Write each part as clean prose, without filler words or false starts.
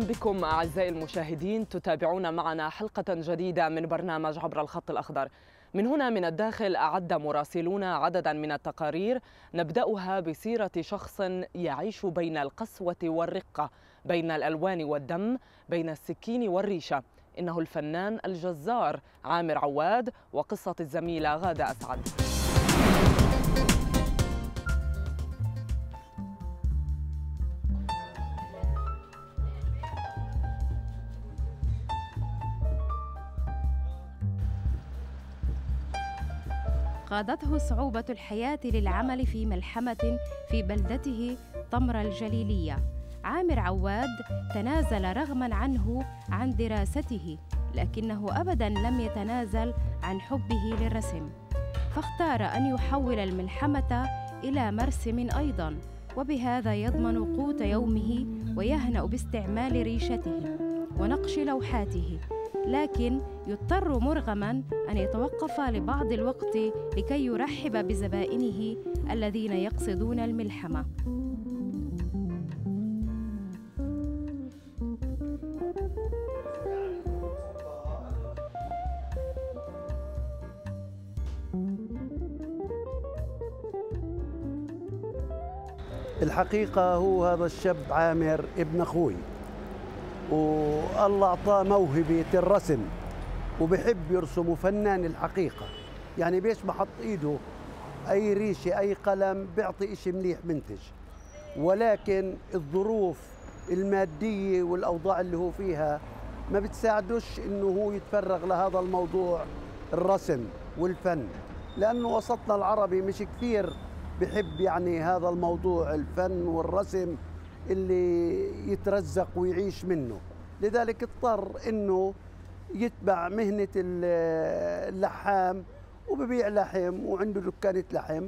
بكم أعزائي المشاهدين، تتابعون معنا حلقة جديدة من برنامج عبر الخط الأخضر. من هنا من الداخل أعد مراسلونا عددا من التقارير نبدأها بسيرة شخص يعيش بين القسوة والرقة، بين الألوان والدم، بين السكين والريشة. إنه الفنان الجزار عامر عواد، وقصة الزميلة غادة أسعد. قادته صعوبة الحياة للعمل في ملحمة في بلدته طمرة الجليلية. عامر عواد تنازل رغما عنه عن دراسته، لكنه أبداً لم يتنازل عن حبه للرسم، فاختار أن يحول الملحمة إلى مرسم أيضاً، وبهذا يضمن قوت يومه ويهنأ باستعمال ريشته ونقش لوحاته، لكن يضطر مرغماً أن يتوقف لبعض الوقت لكي يرحب بزبائنه الذين يقصدون الملحمة. الحقيقة هو هذا الشاب عامر ابن أخوي، والله أعطاه موهبة الرسم وبحب يرسم، وفنان الحقيقة. يعني بيش ما حط إيده أي ريشة أي قلم بيعطي إشي مليح منتج، ولكن الظروف المادية والأوضاع اللي هو فيها ما بتساعدوش إنه هو يتفرغ لهذا الموضوع الرسم والفن، لأنه وسطنا العربي مش كثير بحب يعني هذا الموضوع الفن والرسم اللي يترزق ويعيش منه. لذلك اضطر انه يتبع مهنة اللحام، وببيع لحم وعنده دكانة لحم.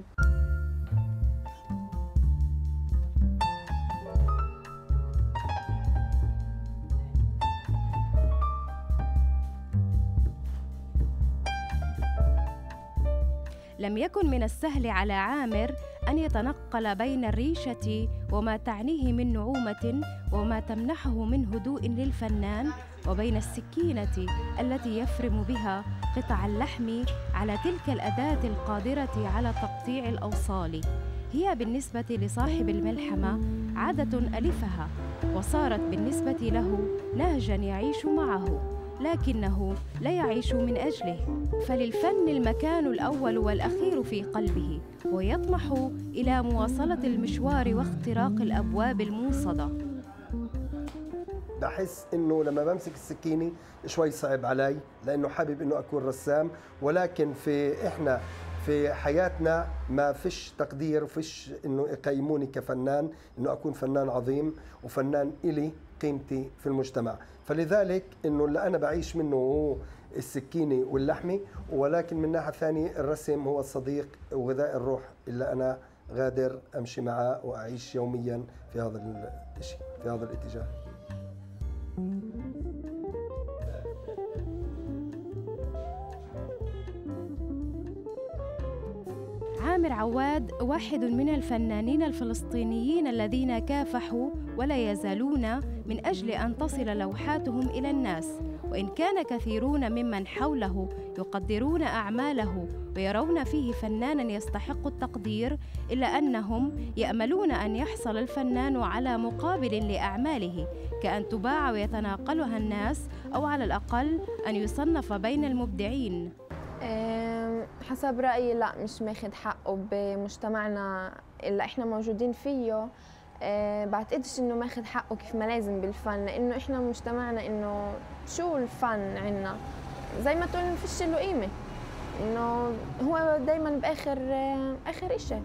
لم يكن من السهل على عامر أن يتنقل بين الريشة وما تعنيه من نعومة وما تمنحه من هدوء للفنان، وبين السكينة التي يفرم بها قطع اللحم على تلك الأداة القادرة على تقطيع الأوصال. هي بالنسبة لصاحب الملحمة عادة ألفها، وصارت بالنسبة له نهجاً يعيش معه، لكنه لا يعيش من أجله، فللفن المكان الأول والأخير في قلبه، ويطمح إلى مواصلة المشوار واختراق الأبواب الموصدة. بحس إنه لما بمسك السكينة شوي صعب علي، لأنه حابب إنه أكون رسام، ولكن إحنا في حياتنا ما فيش تقدير وفيش إنه يقيموني كفنان، إنه أكون فنان عظيم وفنان إلي قيمتي في المجتمع. فلذلك إنه اللي أنا بعيش منه هو السكينة واللحمة، ولكن من ناحية ثانية الرسم هو الصديق وغذاء الروح اللي أنا غادر أمشي معه وأعيش يوميا في هذا الشيء، في هذا الاتجاه. عامر عواد واحد من الفنانين الفلسطينيين الذين كافحوا ولا يزالون من أجل أن تصل لوحاتهم إلى الناس، وإن كان كثيرون ممن حوله يقدرون أعماله ويرون فيه فناناً يستحق التقدير، إلا أنهم يأملون أن يحصل الفنان على مقابل لأعماله، كأن تباع ويتناقلها الناس، أو على الأقل أن يصنف بين المبدعين. حسب رأيي لا، مش ماخد حقه بمجتمعنا اللي احنا موجودين فيه. بعتقدش انه ماخد حقه كيف ما لازم بالفن، لانه احنا مجتمعنا انه شو الفن عنا زي ما تقول مفيش له قيمة، انه هو دايما باخر اخر اشي.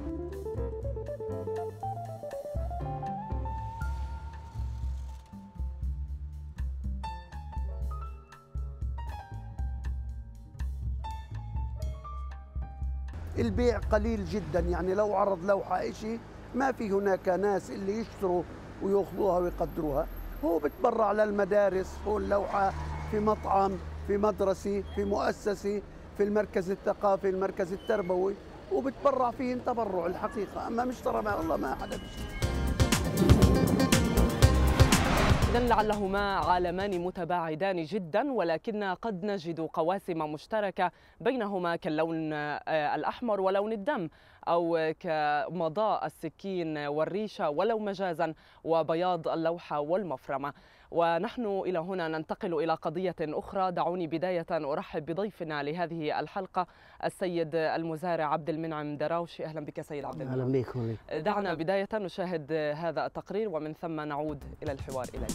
البيع قليل جدا، يعني لو عرض لوحة إشي ما في هناك ناس اللي يشتروا ويأخذوها ويقدروها. هو بتبرع للمدارس، هو اللوحة في مطعم، في مدرسة، في مؤسسة، في المركز الثقافي، المركز التربوي، وبتبرع فيه تبرع الحقيقة. أما مش ترى الله ما حدا بشي. إذن لعلهما عالمان متباعدان جدا، ولكن قد نجد قواسم مشتركة بينهما كاللون الأحمر ولون الدم، أو كمضاء السكين والريشة ولو مجازا، وبياض اللوحة والمفرمة. ونحن إلى هنا ننتقل إلى قضية أخرى. دعوني بداية أرحب بضيفنا لهذه الحلقة السيد المزارع عبد المنعم دراوشي. أهلا بك سيد عبد المنعم. أهلا بكم. دعنا بداية نشاهد هذا التقرير ومن ثم نعود إلى الحوار إليك.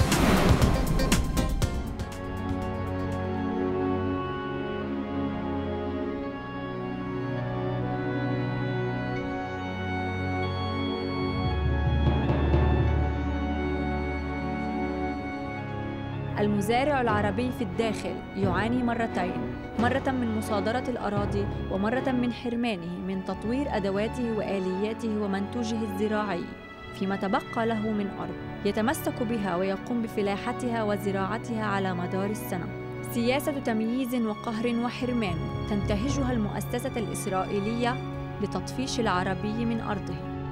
المزارع العربي في الداخل يعاني مرتين، مرة من مصادرة الأراضي ومرة من حرمانه من تطوير أدواته وآلياته ومنتوجه الزراعي، فيما تبقى له من أرض يتمسك بها ويقوم بفلاحتها وزراعتها على مدار السنة. سياسة تمييز وقهر وحرمان تنتهجها المؤسسة الإسرائيلية لتطفيش العربي من أرضه.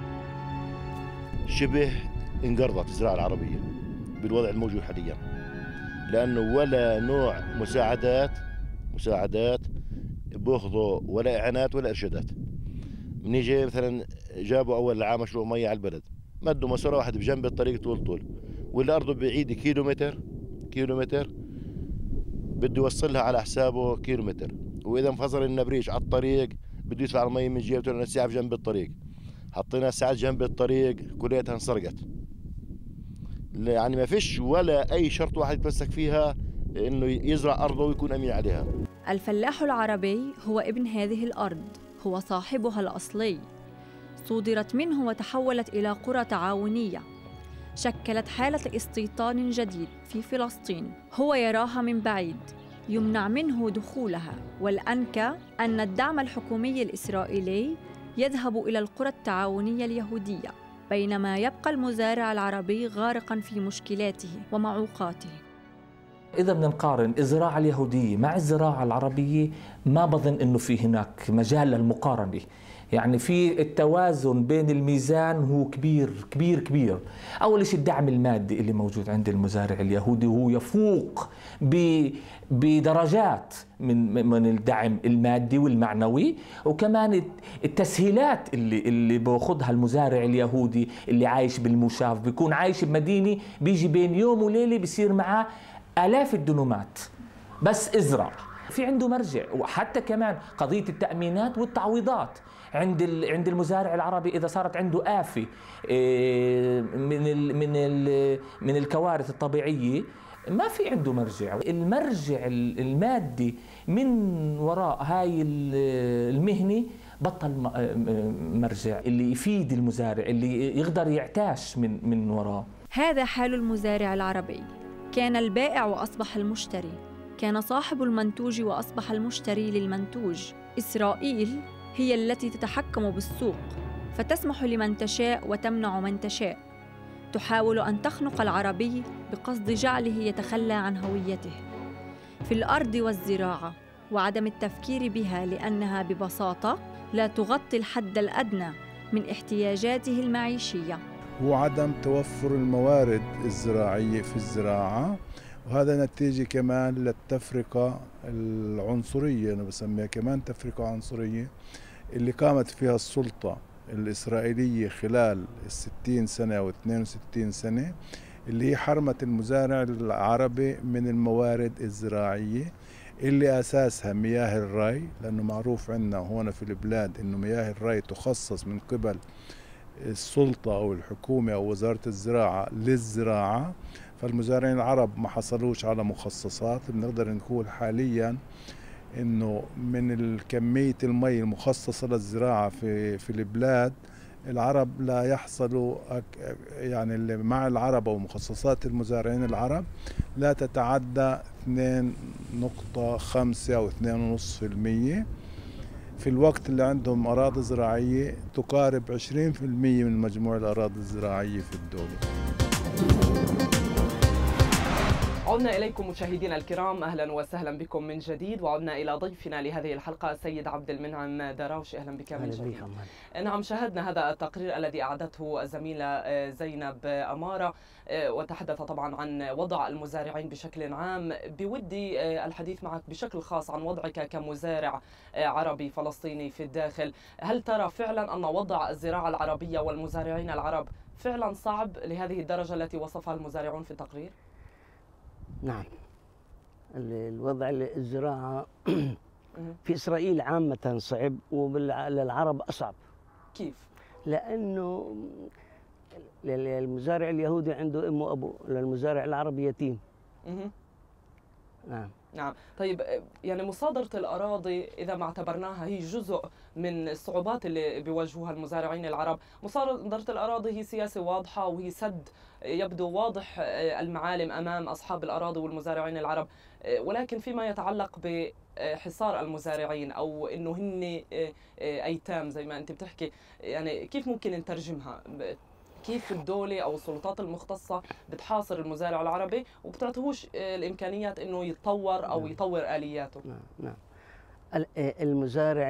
شبه انقرضت الزراعة العربية بالوضع الموجود حاليا، لأنه ولا نوع مساعدات بياخذوا ولا إعانات ولا إرشادات. بنيجي مثلا جابوا أول عام مشروع مية على البلد، مدوا مسار واحد بجنب الطريق طول، واللي أرضه بعيد كيلومتر بده يوصلها على حسابه كيلومتر، وإذا انفصل النبريج على الطريق بده يدفع المية من جهته لأن الساعة جنب الطريق. حطينا ساعات جنب الطريق كليتها انسرقت، يعني ما فيش ولا أي شرط واحد يتمسك فيها إنه يزرع أرضه ويكون أمين عليها. الفلاح العربي هو ابن هذه الأرض، هو صاحبها الأصلي. صودرت منه وتحولت إلى قرى تعاونية، شكلت حالة استيطان جديد في فلسطين. هو يراها من بعيد، يمنع منه دخولها، والأنكى أن الدعم الحكومي الإسرائيلي يذهب إلى القرى التعاونية اليهودية، بينما يبقى المزارع العربي غارقاً في مشكلاته ومعوقاته. إذا بدنا نقارن الزراعة اليهودية مع الزراعة العربية، ما بظن إنه في هناك مجال للمقارنة. يعني في التوازن بين الميزان هو كبير. أول شيء الدعم المادي اللي موجود عند المزارع اليهودي وهو يفوق بدرجات من الدعم المادي والمعنوي، وكمان التسهيلات اللي بأخذها المزارع اليهودي اللي عايش بالمشاف، بيكون عايش بمدينة بيجي بين يوم وليلة بيصير معاه آلاف الدنومات بس ازرع. في عنده مرجع، وحتى كمان قضية التأمينات والتعويضات عند المزارع العربي إذا صارت عنده آفة من الكوارث الطبيعية ما في عنده مرجع. المرجع المادي من وراء هاي المهنة بطل مرجع اللي يفيد المزارع، اللي يقدر يعتاش من وراه. هذا حال المزارع العربي. كان البائع وأصبح المشتري، كان صاحب المنتوج وأصبح المشتري للمنتوج. إسرائيل هي التي تتحكم بالسوق، فتسمح لمن تشاء وتمنع من تشاء. تحاول أن تخنق العربي بقصد جعله يتخلى عن هويته في الأرض والزراعة وعدم التفكير بها، لأنها ببساطة لا تغطي الحد الأدنى من احتياجاته المعيشية. هو عدم توفر الموارد الزراعية في الزراعة، وهذا نتيجة كمان للتفرقة العنصرية، أنا بسميها كمان تفرقة عنصرية اللي قامت فيها السلطة الإسرائيلية خلال 60 سنة أو 62 سنة، اللي هي حرمت المزارع العربي من الموارد الزراعية اللي أساسها مياه الري، لأنه معروف عندنا هون في البلاد إنه مياه الري تخصص من قبل السلطة أو الحكومة أو وزارة الزراعة للزراعة، فالمزارعين العرب ما حصلوش على مخصصات. بنقدر نقول حاليا إنه من كمية المي المخصصة للزراعة في البلاد، العرب لا يحصلوا، يعني اللي مع العرب أو مخصصات المزارعين العرب لا تتعدى 2.5 أو 2.5%، في الوقت اللي عندهم أراضي زراعية تقارب 20% من مجموع الأراضي الزراعية في الدولة. عدنا إليكم مشاهدينا الكرام، أهلا وسهلا بكم من جديد، وعدنا إلى ضيفنا لهذه الحلقة السيد عبد المنعم دراوش. أهلا بك من جديد. نعم، شاهدنا هذا التقرير الذي أعدته الزميلة زينب أمارة، وتحدث طبعا عن وضع المزارعين بشكل عام. بودي الحديث معك بشكل خاص عن وضعك كمزارع عربي فلسطيني في الداخل. هل ترى فعلا أن وضع الزراعة العربية والمزارعين العرب فعلا صعب لهذه الدرجة التي وصفها المزارعون في التقرير؟ نعم، الوضع الزراعة في إسرائيل عامة صعب، وللعرب أصعب. كيف؟ لأنه المزارع اليهودي عنده أم وأبو، للمزارع العربي يتيم. نعم. نعم، طيب يعني مصادرة الأراضي إذا ما اعتبرناها هي جزء من الصعوبات اللي بيواجهوها المزارعين العرب، مصادرة الأراضي هي سياسة واضحة وهي سد يبدو واضح المعالم أمام أصحاب الأراضي والمزارعين العرب، ولكن فيما يتعلق بحصار المزارعين أو إنه هن أيتام زي ما أنت بتحكي، يعني كيف ممكن نترجمها؟ كيف الدولة أو السلطات المختصة بتحاصر المزارع العربي وبتعطيهوش الإمكانيات إنه يتطور أو يطور آلياته؟ نعم. المزارع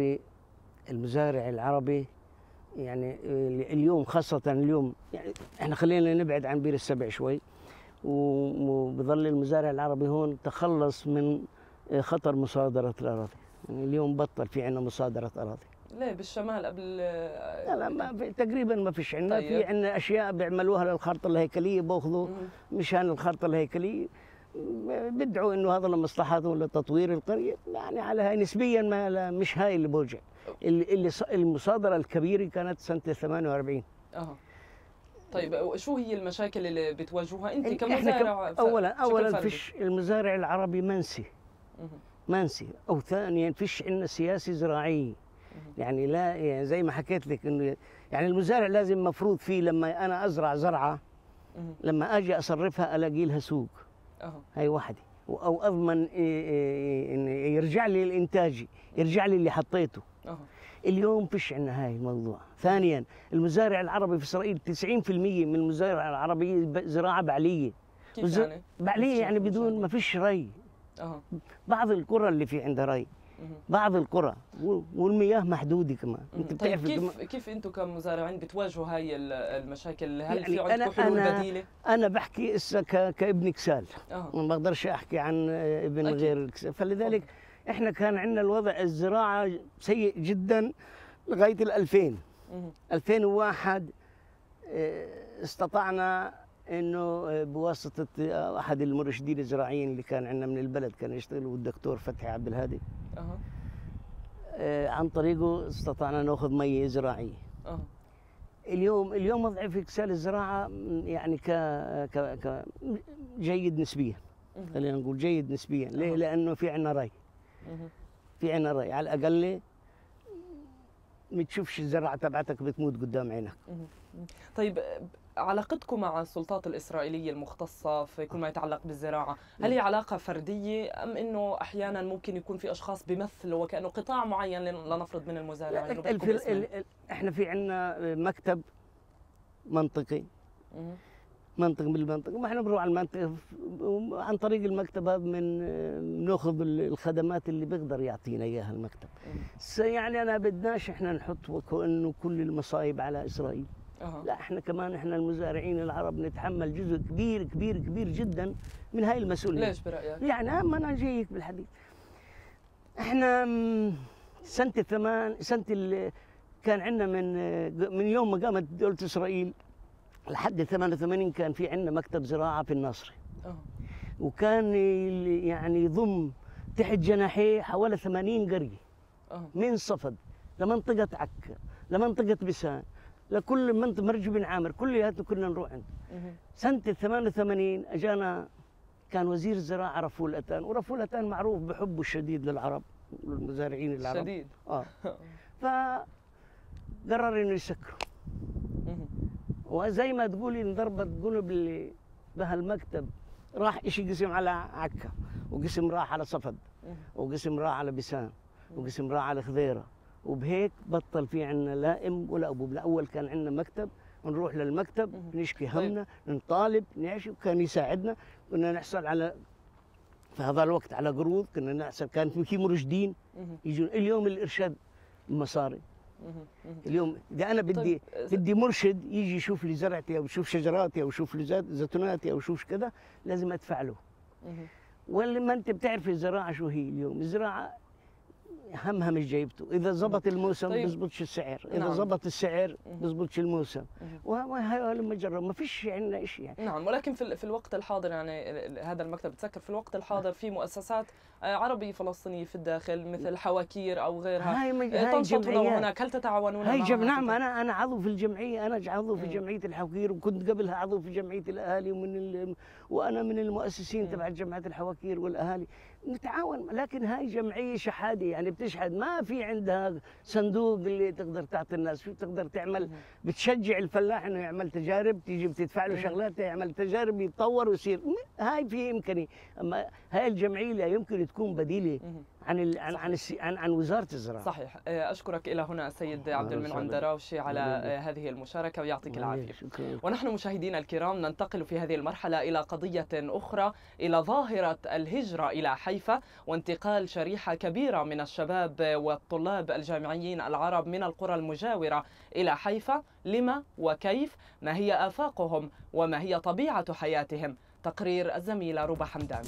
العربي يعني اليوم، خاصة اليوم، يعني احنا خلينا نبعد عن بير السبع شوي، وبظل المزارع العربي هون تخلص من خطر مصادرة الأراضي. يعني اليوم بطل في عندنا مصادرة أراضي. ليه بالشمال قبل؟ لا ما في، تقريبا ما فيش عندنا. طيب. في عندنا اشياء بيعملوها للخارطه الهيكليه، باخذوا مشان الخارطه الهيكليه، بدعوا انه هذا لمصلحتهم لتطوير القريه، يعني على هاي نسبيا، ما مش هاي اللي بوجع. اللي المصادره الكبيره كانت سنه 48. طيب شو هي المشاكل اللي بتواجهوها انت كمزارع؟ اولا فيش المزارع العربي منسي، او ثانيا فيش عندنا سياسه زراعيه. يعني لا، يعني زي ما حكيت لك انه يعني المزارع لازم مفروض فيه لما انا ازرع زرعه، لما اجي اصرفها الاقي لها سوق. هاي واحده، او اضمن ان يرجع لي الانتاجي، يرجع لي اللي حطيته. اليوم فيش عندنا هاي الموضوع. ثانيا المزارع العربي في اسرائيل 90% من المزارع العربي زراعه بعليه. كيف يعني؟ بعليه يعني بدون، ما فيش ري. بعض القرى اللي في عندها ري، بعض القرى، والمياه محدوده كمان. انت بتعرف كيف انتم كمزارعين بتواجهوا هاي المشاكل؟ هل يعني في عندكم حلول بديله؟ انا بحكي كابن كسال، ما بقدرش احكي عن ابن غير الكسال، فلذلك احنا كان عندنا الوضع الزراعه سيء جدا لغايه 2000. 2001 استطعنا انه بواسطه احد المرشدين الزراعيين اللي كان عندنا من البلد، كان يشتغل والدكتور فتحي عبد الهادي، عن طريقه استطعنا ناخذ ميه زراعيه. اليوم وضع في كسال الزراعه يعني ك جيد نسبيا، خلينا نقول جيد نسبيا. ليه؟ لانه في عندنا ري، في عندنا ري، على الاقل ما تشوفش الزرعه تبعتك بتموت قدام عينك. طيب علاقتكم مع السلطات الإسرائيلية المختصة في كل ما يتعلق بالزراعة، هل هي علاقة فردية أم إنه أحيانا ممكن يكون في أشخاص بيمثلوا وكأنه قطاع معين لنفرض من المزارعين؟ إحنا في عندنا مكتب منطقي، منطق بالمنطقة، ما إحنا بنروح على المنطقة عن طريق المكتب هذا ناخذ الخدمات اللي بيقدر يعطينا إياها المكتب. يعني أنا بدناش إحنا نحط وكأنه كل المصايب على إسرائيل. لا، احنا كمان المزارعين العرب نتحمل جزء كبير كبير كبير جدا من هاي المسؤوليه. ليش برايك؟ يعني ما انا جايك بالحديث. احنا سنه كان عندنا من يوم ما قامت دوله اسرائيل لحد 88 كان في عندنا مكتب زراعه في الناصري. وكان يعني يضم تحت جناحيه حوالي 80 قريه. من صفد لمنطقه عكا لمنطقه بسان لكل منطقة مرج بن عامر، كلياتنا كنا نروح عنده. سنة 88 اجانا كان وزير الزراعة رفول أتان، ورفول أتان معروف بحبه الشديد للعرب، للمزارعين العرب. شديد. فقرر انه يسكره. وزي ما تقولي انضربت قلب اللي بهالمكتب، راح إشي قسم على عكا، وقسم راح على صفد، وقسم راح على بسان، وقسم راح على خضيرة، وبهيك بطل في عندنا لا ام ولا ابو. بالاول كان عندنا مكتب، نروح للمكتب نشكي همنا، نطالب نعيش، وكان يساعدنا، كنا نحصل على في هذا الوقت على قروض، كنا نحصل، كان في مرشدين يجون. اليوم الارشاد مصاري. اليوم اذا انا بدي مرشد يجي يشوف لي زرعتي او يشوف شجراتي او يشوف لي زيتوناتي او يشوف كذا، لازم ادفع له. ولا ما انت بتعرف الزراعه شو هي اليوم؟ الزراعه همها مش جايبته، اذا زبط الموسم بيزبطش السعر، اذا زبط السعر بيزبطش الموسم، وهي المجرة ما فيش عندنا شيء يعني. نعم، ولكن في الوقت الحاضر يعني هذا المكتب بتسكر في الوقت الحاضر في مؤسسات عربية فلسطينية في الداخل مثل حواكير او غيرها، هاي تنشطون هناك، هل تتعاونون معها؟ نعم، انا عضو في الجمعية، انا عضو في جمعية الحواكير، وكنت قبلها عضو في جمعية الاهالي، وانا من المؤسسين تبع جمعية الحواكير والاهالي. نتعاون، لكن هاي جمعية شحادة يعني بتشحد، ما في عندها صندوق اللي تقدر تعطي الناس. شو تقدر تعمل؟ بتشجع الفلاح انه يعمل تجارب، تيجي بتدفع له شغلات يعمل تجارب يتطور ويصير. هاي في امكانيه. اما هاي الجمعيه لا يمكن تكون بديله عن وزاره الزراعه. صحيح. اشكرك الى هنا السيد عبد المنعم دراوشي على هذه المشاركه ويعطيك العافيه. ونحن مشاهدينا الكرام ننتقل في هذه المرحله الى قضيه اخرى، الى ظاهره الهجره الى حيفا وانتقال شريحه كبيره من الشباب والطلاب الجامعيين العرب من القرى المجاوره الى حيفا. لما وكيف؟ ما هي آفاقهم وما هي طبيعة حياتهم؟ تقرير الزميلة ربى حمدان.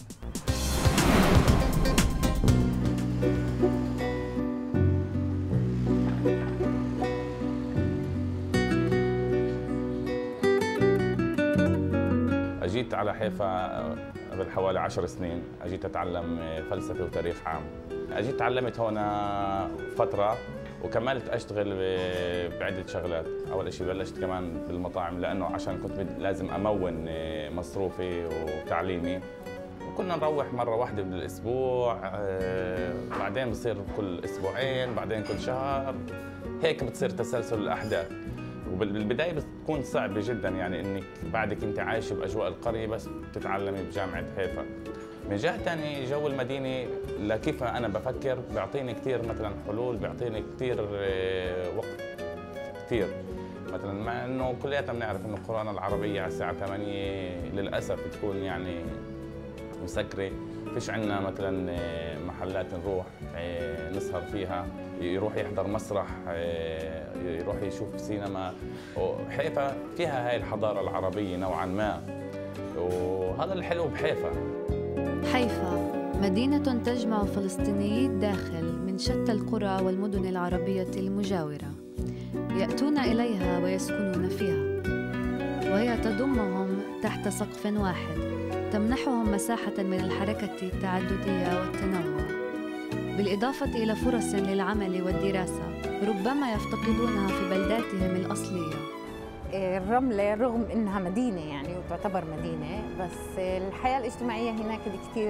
أجيت على حيفا قبل حوالي 10 سنين، أجيت أتعلم فلسفة وتاريخ عام. أجيت تعلمت هنا فترة وكملت أشتغل بعدة شغلات. أول شيء بلشت كمان بالمطاعم لأنه عشان كنت لازم أمون مصروفي وتعليمي، وكنا نروح مرة واحدة بالأسبوع، بعدين بصير كل أسبوعين، بعدين كل شهر، هيك بتصير تسلسل الأحداث. وبالبداية بتكون صعبة جدا يعني إنك بعدك أنت عايش بأجواء القرية بس بتتعلمي بجامعة حيفا. من جهة ثانية جو المدينة لكيف أنا بفكر بيعطيني كثير مثلا حلول، بيعطيني كثير وقت كثير. مثلا مع إنه كلياتنا بنعرف إنه القراءة العربية على الساعة 8 للأسف بتكون يعني مسكرة، فيش عندنا مثلا محلات نروح نسهر فيها، يروح يحضر مسرح، يروح يشوف سينما. وحيفا فيها هاي الحضارة العربية نوعا ما، وهذا الحلو بحيفا. حيفا مدينة تجمع فلسطينيي الداخل من شتى القرى والمدن العربية المجاورة، يأتون إليها ويسكنون فيها، وهي تضمهم تحت سقف واحد تمنحهم مساحة من الحركة التعددية والتنوع، بالإضافة إلى فرص للعمل والدراسة ربما يفتقدونها في بلداتهم الأصلية. الرملة رغم إنها مدينة يعني وتعتبر مدينة، بس الحياة الاجتماعية هناك كتير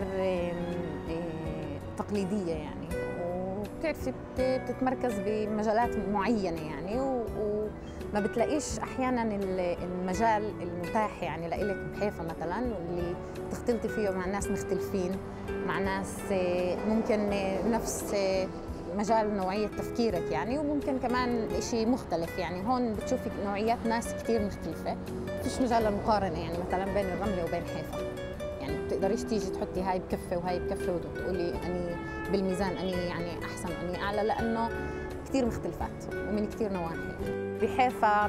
تقليدية يعني، وبتعرفي بتتمركز بمجالات معينة يعني، وما بتلاقيش أحياناً المجال المتاح يعني لإلك بحيفا مثلاً، واللي تختلطي فيه مع ناس مختلفين، مع ناس ممكن نفس مجال نوعية تفكيرك يعني، وممكن كمان شيء مختلف يعني. هون بتشوفي نوعيات ناس كتير مختلفة، فيش مجال للمقارنة يعني مثلا بين الرملة وبين حيفا. يعني بتقدريش تيجي تحطي هاي بكفة وهاي بكفة وتقولي أني بالميزان أني يعني أحسن أني أعلى، لأنه كتير مختلفات ومن كتير نواحي. بحيفا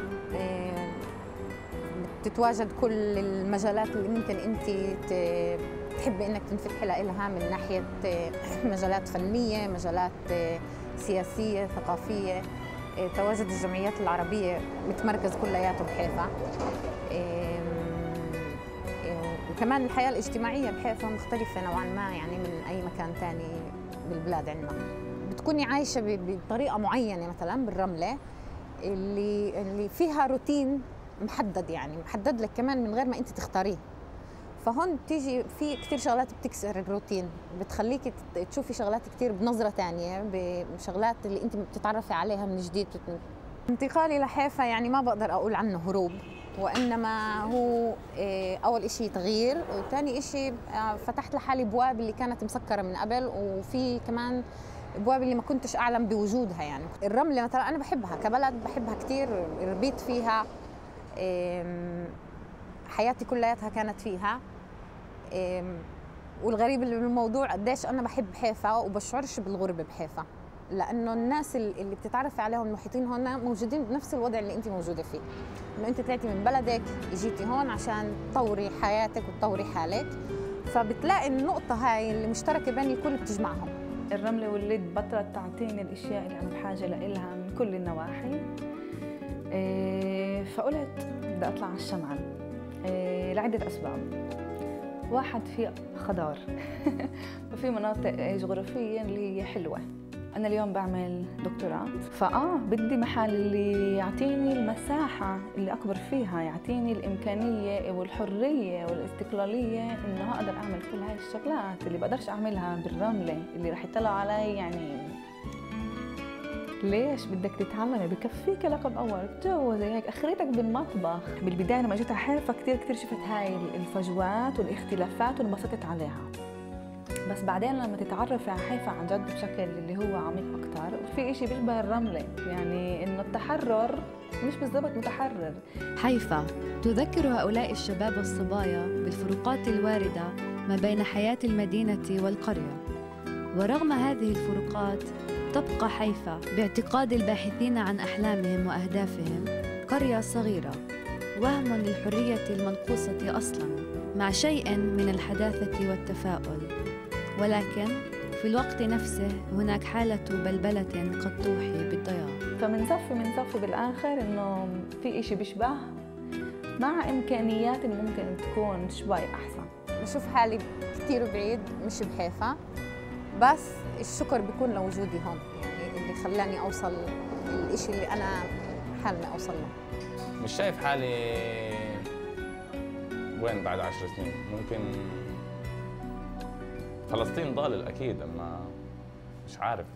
بتتواجد كل المجالات اللي ممكن أنت تحبي انك تنفتحي لها، من ناحيه مجالات فنيه، مجالات سياسيه، ثقافيه. تواجد الجمعيات العربيه متمركز كلياته بحيفا. وكمان الحياه الاجتماعيه بحيفا مختلفه نوعا ما يعني من اي مكان ثاني بالبلاد عندنا. بتكوني عايشه بطريقه معينه مثلا بالرمله اللي فيها روتين محدد يعني، محدد لك كمان من غير ما انت تختاريه. فهون بتيجي في كثير شغلات بتكسر الروتين، بتخليكي تشوفي شغلات كثير بنظرة ثانية، بشغلات اللي انت بتتعرفي عليها من جديد. انتقالي لحيفا يعني ما بقدر اقول عنه هروب، وانما هو اول شيء تغيير، وثاني شيء فتحت لحالي ابواب اللي كانت مسكرة من قبل، وفي كمان ابواب اللي ما كنتش اعلم بوجودها يعني. الرملة مثلا انا بحبها كبلد، بحبها كثير، ربيت فيها، حياتي كلياتها كانت فيها. والغريب اللي بالموضوع قديش انا بحب حيفا وبشعرش بالغربه بحيفا، لانه الناس اللي بتتعرفي عليهم المحيطين هون موجودين بنفس الوضع اللي انت موجوده فيه، انه انت طلعتي من بلدك اجيتي هون عشان تطوري حياتك وتطوري حالك، فبتلاقي النقطه هاي اللي مشتركه بين الكل بتجمعهم. الرمله والليد بطلت تعطيني الاشياء اللي انا بحاجه لها من كل النواحي، فقلت بدي اطلع على الشمال لعده اسباب. واحد في خضار وفي مناطق جغرافية اللي هي حلوة. أنا اليوم بعمل دكتوراه، بدي محل اللي يعطيني المساحة اللي أكبر فيها، يعطيني الإمكانية والحرية والاستقلالية إنه أقدر أعمل كل هاي الشغلات اللي بقدرش أعملها بالرملة، اللي رح يطلع علي يعني ليش بدك تتعلمي؟ بكفيك لقب اول، تجوزي هيك اخرتك بالمطبخ. بالبدايه لما جيت على حيفا كثير شفت هاي الفجوات والاختلافات وانبسطت عليها، بس بعدين لما تتعرفي على حيفا عن جد بشكل اللي هو عميق اكثر، في شيء بيشبه الرمله، يعني انه التحرر مش بالضبط متحرر. حيفا تذكر هؤلاء الشباب والصبايا بالفروقات الوارده ما بين حياه المدينه والقريه، ورغم هذه الفروقات تبقى حيفا باعتقاد الباحثين عن أحلامهم وأهدافهم قرية صغيرة، وهم للحرية المنقوصة أصلاً مع شيء من الحداثة والتفاؤل، ولكن في الوقت نفسه هناك حالة بلبلة قد توحي بالضياع. فمنصفي بالآخر إنه في إشي بيشبه مع إمكانيات اللي ممكن تكون شوي أحسن. بشوف حالي كثير بعيد مش بحيفا، بس الشكر بيكون لوجودي هون، يعني اللي خلاني اوصل الاشي اللي انا حالمي اوصل له. مش شايف حالي وين بعد 10 سنين، ممكن فلسطين ضالل اكيد، اما مش عارف.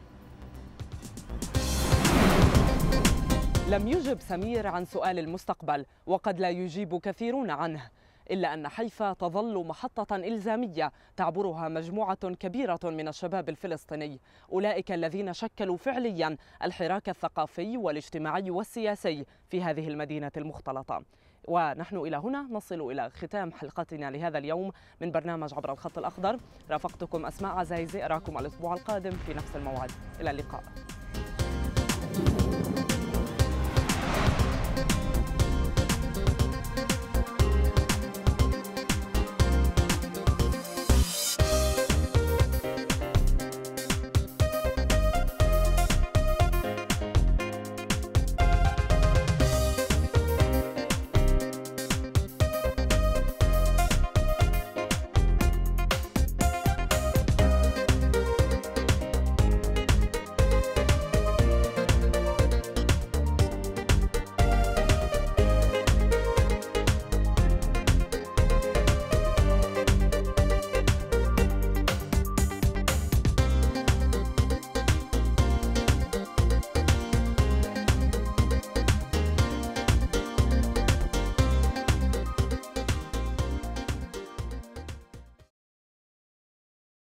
لم يجب سمير عن سؤال المستقبل، وقد لا يجيب كثيرون عنه، إلا أن حيفا تظل محطة إلزامية تعبرها مجموعة كبيرة من الشباب الفلسطيني، أولئك الذين شكلوا فعليا الحراك الثقافي والاجتماعي والسياسي في هذه المدينة المختلطة. ونحن إلى هنا نصل إلى ختام حلقتنا لهذا اليوم من برنامج عبر الخط الأخضر. رافقتكم أسماء عزايزي، أراكم الأسبوع القادم في نفس الموعد. إلى اللقاء.